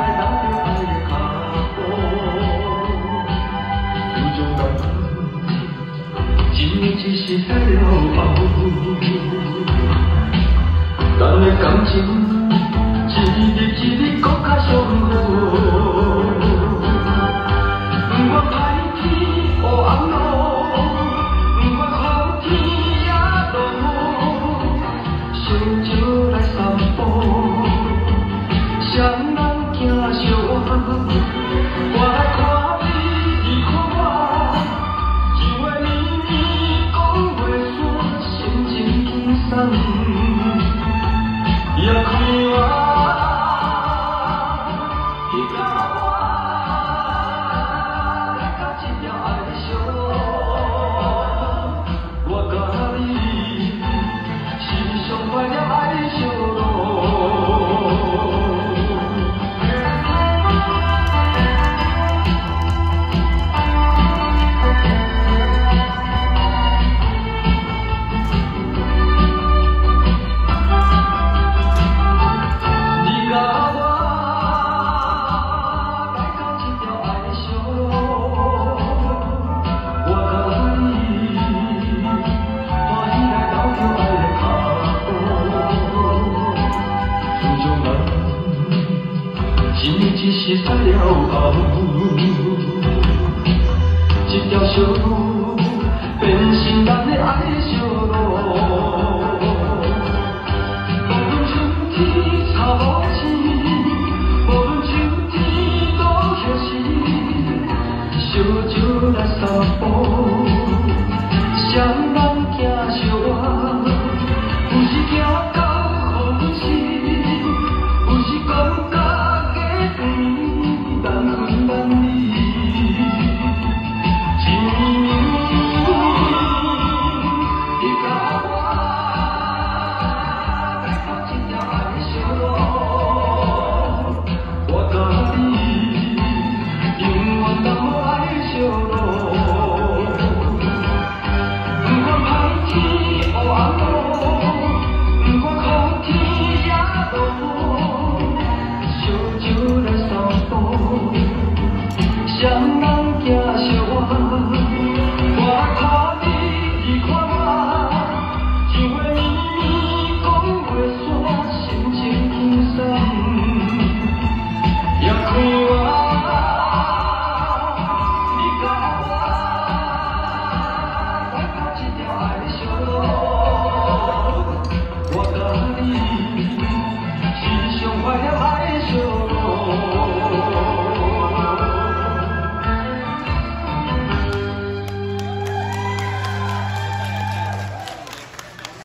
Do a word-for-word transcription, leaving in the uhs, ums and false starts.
一时失了后，咱的感情一日一日搁较上好。不愿歹天黑暗路，不愿雨天也落雨，相招来散步，双人行相伴。我来看你，你看我，一话绵绵讲袂煞，心情轻松，也开我。 一时失了后，这条小路变成咱的爱。